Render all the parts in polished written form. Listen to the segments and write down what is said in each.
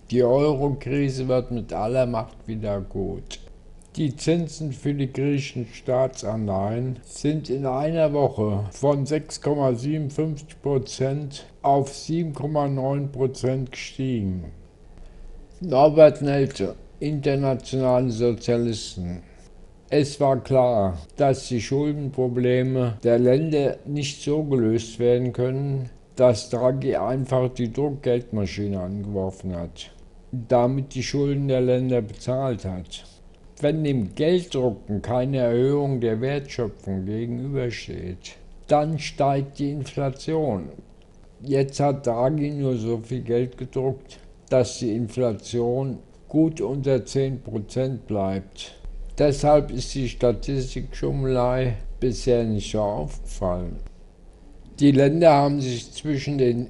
Die Euro-Krise wird mit aller Macht wieder gut. Die Zinsen für die griechischen Staatsanleihen sind in einer Woche von 6,57% auf 7,9% gestiegen. Norbert Nelte, Internationale Sozialisten. Es war klar, dass die Schuldenprobleme der Länder nicht so gelöst werden können, dass Draghi einfach die Druckgeldmaschine angeworfen hat, damit die Schulden der Länder bezahlt hat. Wenn dem Gelddrucken keine Erhöhung der Wertschöpfung gegenübersteht, dann steigt die Inflation. Jetzt hat Draghi nur so viel Geld gedruckt, dass die Inflation gut unter 10% bleibt. Deshalb ist die Statistikschummelei bisher nicht so aufgefallen. Die Länder haben sich zwischen den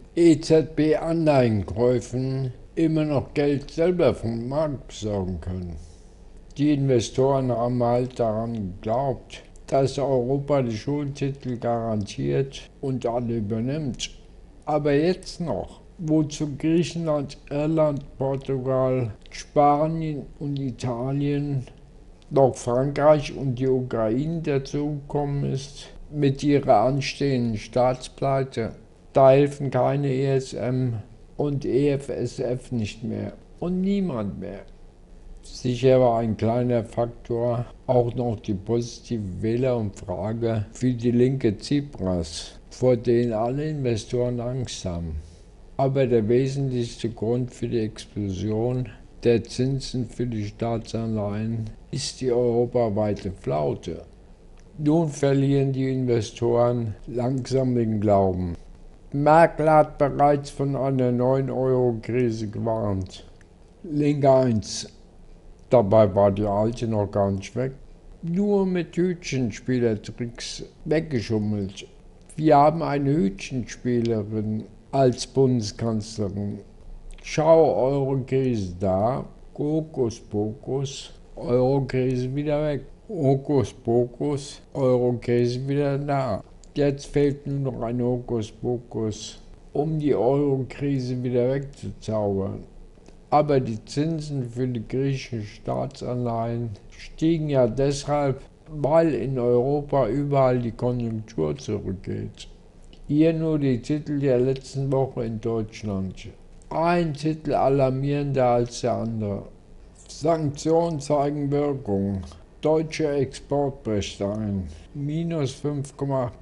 EZB-Anleihenkäufen immer noch Geld selber vom Markt besorgen können. Die Investoren haben halt daran geglaubt, dass Europa die Schuldtitel garantiert und alle übernimmt. Aber jetzt noch, wozu Griechenland, Irland, Portugal, Spanien und Italien, noch Frankreich und die Ukraine dazugekommen ist, mit ihrer anstehenden Staatspleite, da helfen keine ESM und EFSF nicht mehr und niemand mehr. Sicher war ein kleiner Faktor auch noch die positive Wählerumfrage für die linke Tsipras, vor denen alle Investoren Angst haben. Aber der wesentlichste Grund für die Explosion der Zinsen für die Staatsanleihen ist die europaweite Flaute. Nun verlieren die Investoren langsam den Glauben. Merkel hat bereits von einer neuen Euro-Krise gewarnt. Link 1. Dabei war die alte noch gar nicht weg. Nur mit Hütchenspielertricks weggeschummelt. Wir haben eine Hütchenspielerin als Bundeskanzlerin. Schau, Euro-Krise da, Hokuspokus, Euro-Krise wieder weg. Hokuspokus, Euro-Krise wieder da. Jetzt fehlt nur noch ein Hokuspokus, um die Euro-Krise wieder wegzuzaubern. Aber die Zinsen für die griechischen Staatsanleihen stiegen ja deshalb, weil in Europa überall die Konjunktur zurückgeht. Hier nur die Titel der letzten Woche in Deutschland. Ein Titel alarmierender als der andere. Sanktionen zeigen Wirkung. Deutscher Export bricht ein. Minus 5,8%.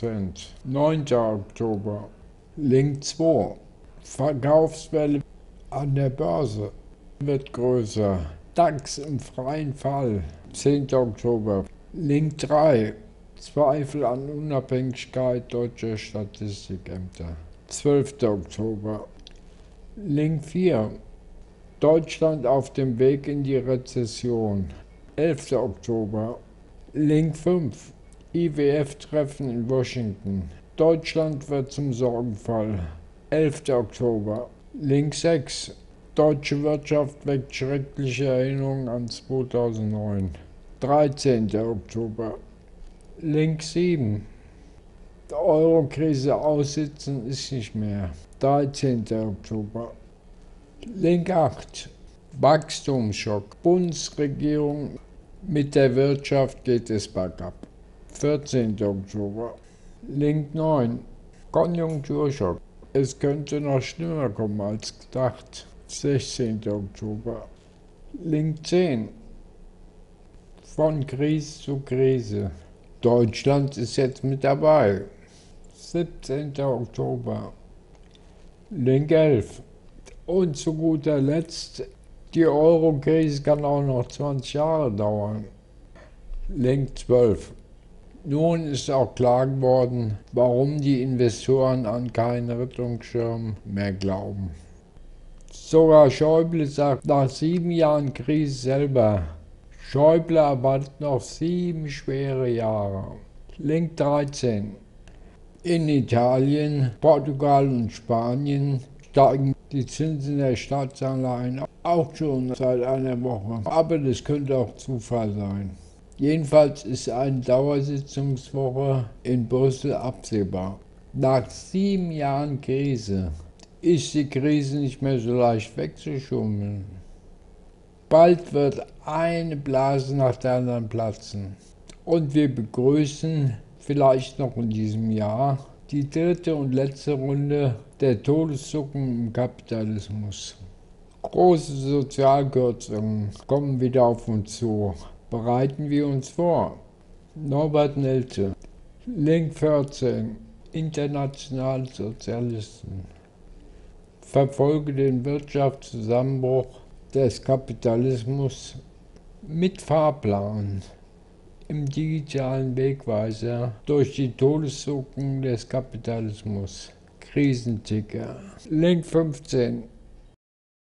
9. Oktober. Link 2. Verkaufswelle an der Börse wird größer. DAX im freien Fall. 10. Oktober. Link 3. Zweifel an Unabhängigkeit deutscher Statistikämter. 12. Oktober. Link 4. Deutschland auf dem Weg in die Rezession. 11. Oktober. Link 5. IWF-Treffen in Washington. Deutschland wird zum Sorgenfall. 11. Oktober. Link 6. Deutsche Wirtschaft weckt schreckliche Erinnerungen an 2009. 13. Oktober. Link 7. Die Euro-Krise aussitzen ist nicht mehr. 13. Oktober. Link 8. Wachstumsschock. Bundesregierung, mit der Wirtschaft geht es bergab. 14. Oktober. Link 9. Konjunkturschock. Es könnte noch schlimmer kommen als gedacht. 16. Oktober. Link 10. Von Krise zu Krise. Deutschland ist jetzt mit dabei. 17. Oktober. Link 11. Und zu guter Letzt, die Euro-Krise kann auch noch 20 Jahre dauern. Link 12. Nun ist auch klar geworden, warum die Investoren an keinen Rettungsschirm mehr glauben. Sogar Schäuble sagt nach 7 Jahren Krise selber, Schäuble erwartet noch 7 schwere Jahre. Link 13. In Italien, Portugal und Spanien steigen die Zinsen der Staatsanleihen auch schon seit einer Woche. Aber das könnte auch Zufall sein. Jedenfalls ist eine Dauersitzungswoche in Brüssel absehbar. Nach 7 Jahren Krise ist die Krise nicht mehr so leicht wegzuschummeln. Bald wird eine Blase nach der anderen platzen. Und wir begrüßen vielleicht noch in diesem Jahr die dritte und letzte Runde der Todeszucken im Kapitalismus. Große Sozialkürzungen kommen wieder auf uns zu. Bereiten wir uns vor. Norbert Nelze, Link 14, Internationalsozialisten. Verfolge den Wirtschaftszusammenbruch des Kapitalismus mit Fahrplan im digitalen Wegweiser durch die Todeszucken des Kapitalismus. Krisenticker. Link 15.